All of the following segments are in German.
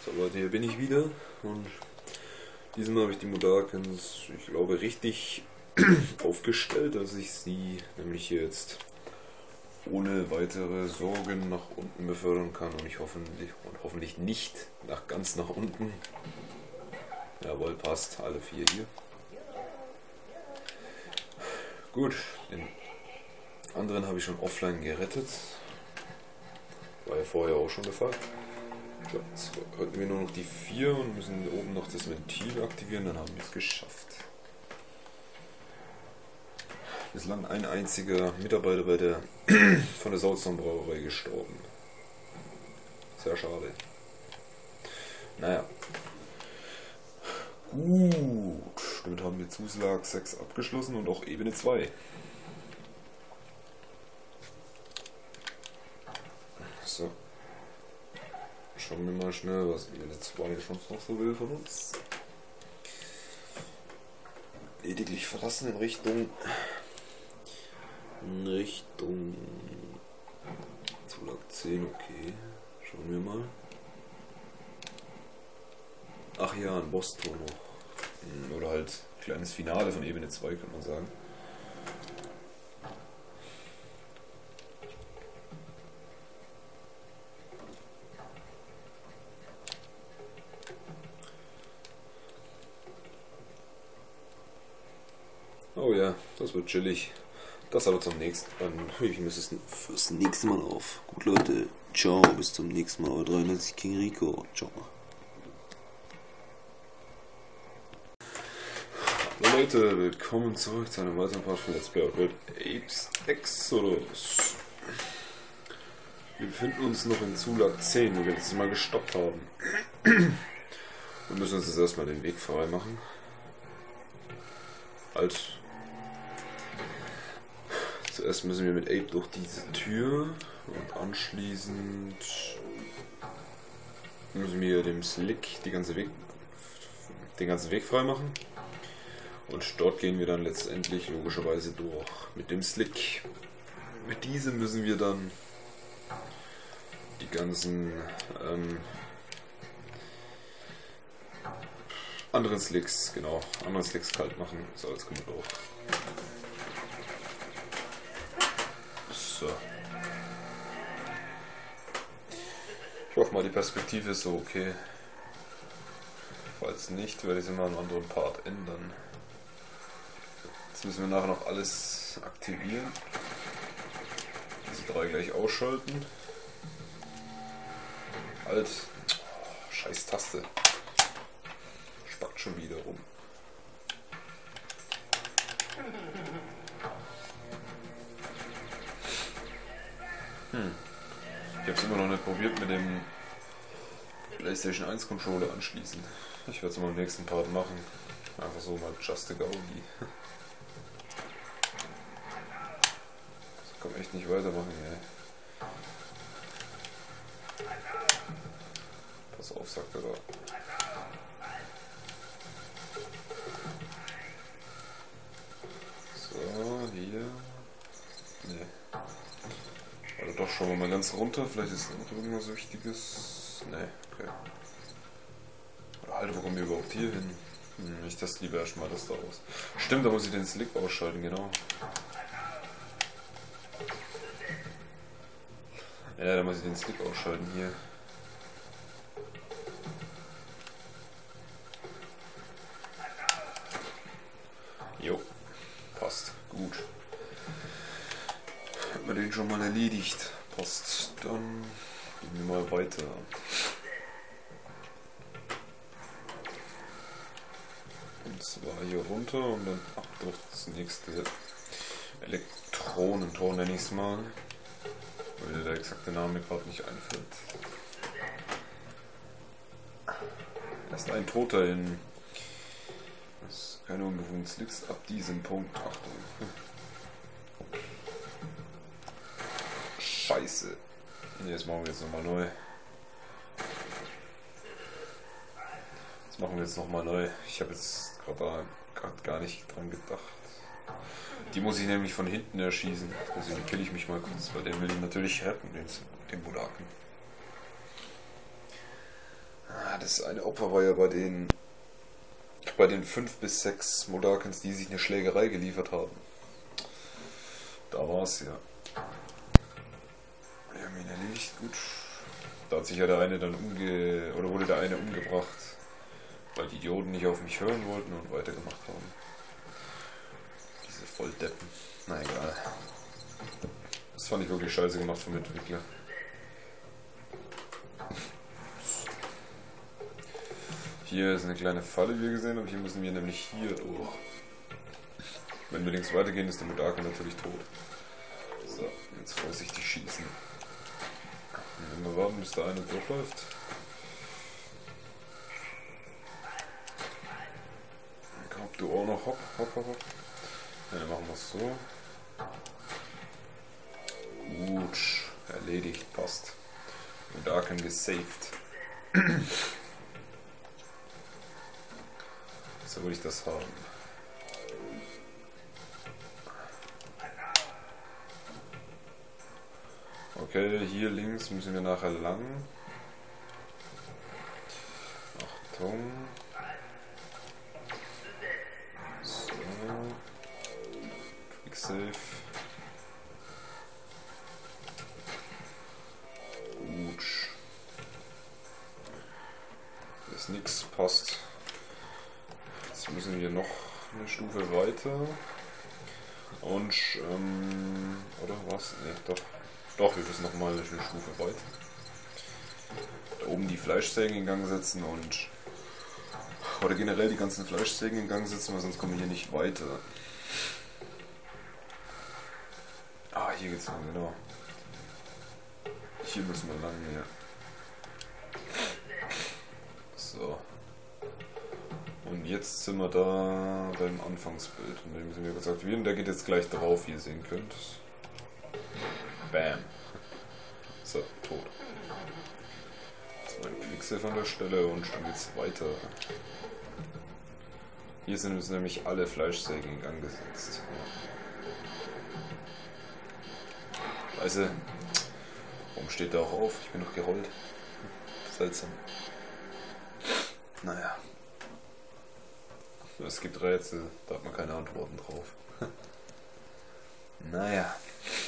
So Leute, hier bin ich wieder und diesmal habe ich die Modakens, ich glaube, richtig aufgestellt, dass ich sie nämlich hier jetzt ohne weitere Sorgen nach unten befördern kann und hoffentlich nicht ganz nach unten. Jawohl, passt, alle 4 hier. Gut, den anderen habe ich schon offline gerettet. War ja vorher auch schon der Fall. Jetzt hätten wir nur noch die 4 und müssen oben noch das Ventil aktivieren, dann haben wir es geschafft. Bislang ein einziger Mitarbeiter von der Salztorn Brauerei gestorben. Sehr schade. Naja. Gut, damit haben wir Zuschlag 6 abgeschlossen und auch Ebene 2. So. Schauen wir mal schnell, was Ebene 2 schon noch so will von uns. Lediglich verlassen in Richtung Zulag 10, okay. Schauen wir mal. Ach ja, ein Boss-Tor noch. Oder halt kleines Finale von Ebene 2, kann man sagen. Oh ja, das wird chillig. Das aber zum nächsten Mal. Ich muss es fürs nächste Mal auf. Gut Leute, ciao, bis zum nächsten Mal. 93 King Rico, ciao. Hallo Leute, willkommen zurück zu einem weiteren Part von Let's Play Outward Apes Exodus. Wir befinden uns noch in Zulag 10, wo wir letztes Mal gestoppt haben. Wir müssen uns jetzt erstmal den Weg frei machen. Halt. Zuerst müssen wir mit Ape durch diese Tür und anschließend müssen wir dem Slick den ganzen Weg frei machen. Und dort gehen wir dann letztendlich logischerweise durch mit dem Slick. Mit diesem müssen wir dann die ganzen anderen Slicks kalt machen. So, jetzt kommen wir durch. So. Ich hoffe mal, die Perspektive ist so okay. Falls nicht, werde ich es immer einen anderen Part ändern. Jetzt müssen wir nachher noch alles aktivieren. Diese 3 gleich ausschalten. Halt. Oh, scheiß Taste. Spackt schon wieder rum. Ich habe es immer noch nicht probiert mit dem PlayStation 1 Controller anschließen. Ich werde es mal im nächsten Part machen. Einfach so mal just a Gaudi. Das kann man echt nicht weitermachen, ey. Pass auf, sagt er da. So, hier. Nee. Oder doch, schauen wir mal ganz runter, vielleicht ist noch irgendwas Wichtiges. Ne, okay. Oder halt, wo kommen wir überhaupt hier hin? Ich teste lieber erstmal das da aus. Stimmt, da muss ich den Slick ausschalten, genau. Ja, da muss ich den Slick ausschalten hier. Jo, passt, gut. Haben wir den schon mal erledigt. Passt. Dann gehen wir mal weiter. Und zwar hier runter und dann ab durch das nächste Elektronentor, nenne ich es mal. Weil der exakte Name gerade nicht einfällt. Da ist ein Toter in. Das ist keine unbewohnten Slicks ab diesem Punkt. Achtung. Scheiße. Nee, das machen wir jetzt nochmal neu. Das machen wir jetzt nochmal neu. Ich habe jetzt gerade gar nicht dran gedacht. Die muss ich nämlich von hinten erschießen. Deswegen kill ich mich mal kurz, weil der will ihn natürlich retten, den Modaken. Das eine Opfer war ja bei den 5 bis 6 Modakans, die sich eine Schlägerei geliefert haben. Da war es ja. Wir haben ihn erledigt, gut. Da hat sich ja der eine dann wurde der eine umgebracht, weil die Idioten nicht auf mich hören wollten und weitergemacht haben. Diese Volldeppen. Na egal. Das fand ich wirklich scheiße gemacht vom Entwickler. Hier ist eine kleine Falle, wie wir gesehen haben. Hier müssen wir nämlich hier durch. Wenn wir links weitergehen, ist der Mudaka natürlich tot. So, jetzt vorsichtig schießen. Wenn wir warten, bis der eine durchläuft. Dann komm du auch noch hopp. Ja, dann machen wir es so. Gut, erledigt, passt. Mudakan gesaved. So will ich das haben. Okay, hier links müssen wir nachher lang. Achtung. So. Quick Save. Gut. Hier ist nichts, passt. Jetzt müssen wir noch eine Stufe weiter. Und, oder was? Ne, doch. Doch, wir müssen nochmal eine Stufe weiter. Da oben die Fleischsägen in Gang setzen und... Oder generell die ganzen Fleischsägen in Gang setzen, weil sonst kommen wir hier nicht weiter. Ah, hier geht's lang, genau. Hier müssen wir lang, ja. So. Und jetzt sind wir da beim Anfangsbild. Und dem müssen wir gesagt werden, der geht jetzt gleich drauf, wie ihr sehen könnt. Bam. So, tot. Jetzt mal ein Quicksave an der Stelle und dann geht's weiter. Hier sind uns nämlich alle Fleischsägen in Gang gesetzt. Weiße, warum steht der auch auf? Ich bin noch gerollt. Seltsam. Naja. Es gibt Rätsel, da hat man keine Antworten drauf. Naja.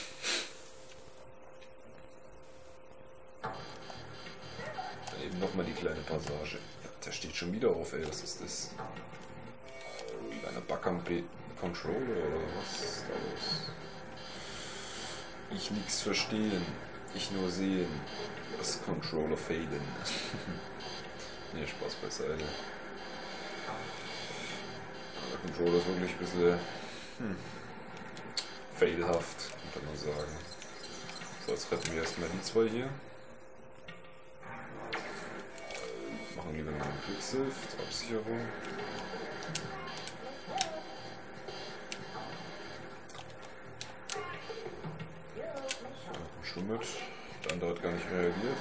Dann eben nochmal die kleine Passage. Der steht schon wieder auf, ey, was ist das? Kleiner Bug am Controller oder was ist da los? Ich nix verstehen, ich nur sehen. Das Controller failen. Ne, Spaß beiseite. Der Controller ist wirklich ein bisschen failhaft, könnte man sagen. So, jetzt retten wir erstmal die zwei hier. Machen lieber noch einen Quicksave, Absicherung. So, schon mit. Der andere hat gar nicht reagiert.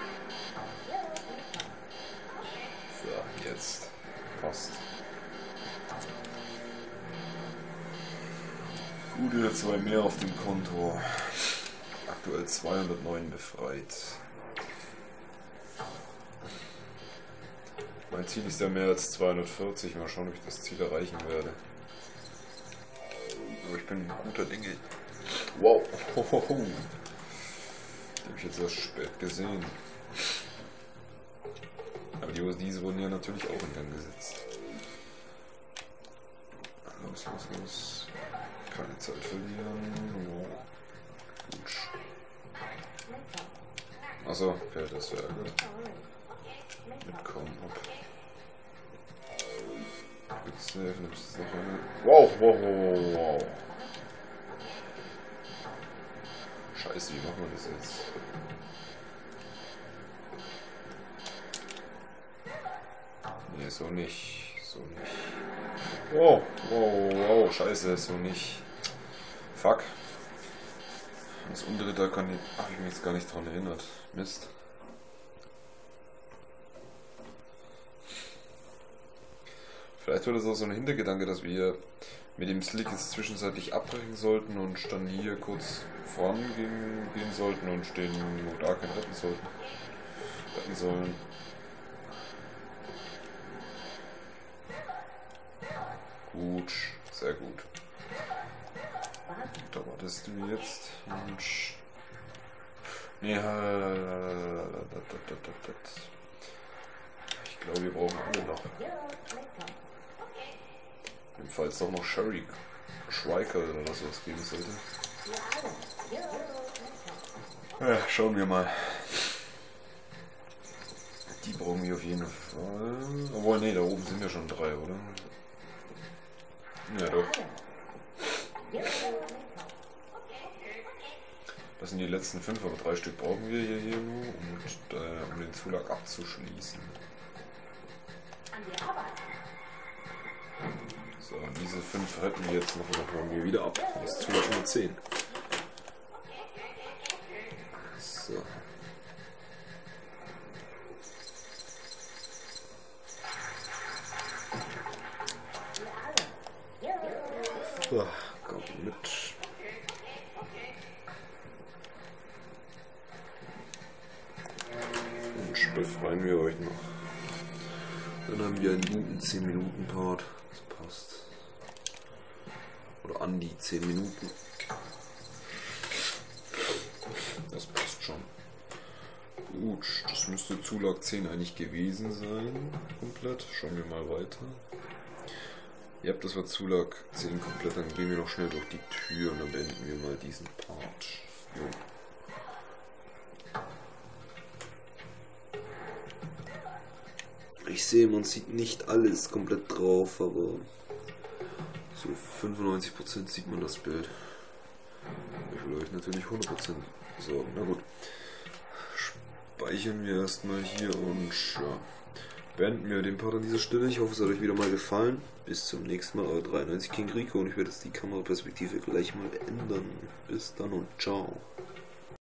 So, jetzt. Passt. Gute 2 mehr auf dem Konto. Aktuell 209 befreit. Mein Ziel ist ja mehr als 240. Mal schauen, ob ich das Ziel erreichen werde. Aber ich bin guter Dinge. Wow. Den habe ich jetzt erst spät gesehen. Aber diese wurden ja natürlich auch in Gang gesetzt. Los. Keine Zeit verlieren. Oh. Gut. Achso, okay, das wäre gut. Mitkommen, hopp. Quicksave, nimmst du noch eine. Wow. Scheiße, wie machen wir das jetzt? Nee, so nicht. Wow, scheiße, so nicht. Fuck. Das untere da habe ich mich jetzt gar nicht dran erinnert. Mist. Vielleicht war das auch so ein Hintergedanke, dass wir mit dem Slick jetzt zwischenzeitlich abbrechen sollten und dann hier kurz vorangehen sollten und den Mudakan retten sollen. Gut, sehr gut. Da wartest du jetzt und... Nee, ich glaube, wir brauchen alle noch. Jedenfalls auch noch Sherry, Schweiker oder was geben sollte. Ja, schauen wir mal. Die brauchen wir auf jeden Fall. Obwohl, nee, da oben sind ja schon 3, oder? Ja, doch. Das sind die letzten 5, aber 3 Stück brauchen wir hier nur, um den Zulag abzuschließen. So, diese 5 retten wir jetzt noch und dann holen wir wieder ab. Das ist Zulag Nummer 10. So. So, komm mit. Und befreien wir euch noch. Dann haben wir einen guten 10-Minuten-Part. Das passt. Oder an die 10 Minuten. Das passt schon. Gut, das müsste Zulag 10 eigentlich gewesen sein. Komplett. Schauen wir mal weiter. Ja, das war Zulag 10 komplett. Dann gehen wir noch schnell durch die Tür und dann beenden wir mal diesen Part. Jo. Ich sehe, man sieht nicht alles komplett drauf, aber so 95% sieht man das Bild. Ich will euch natürlich 100% sorgen. Na gut. Speichern wir erstmal hier und ja, beenden wir den Part an dieser Stelle. Ich hoffe, es hat euch wieder mal gefallen. Bis zum nächsten Mal, euer 93 King Rico, und ich werde jetzt die Kameraperspektive gleich mal ändern. Bis dann und ciao.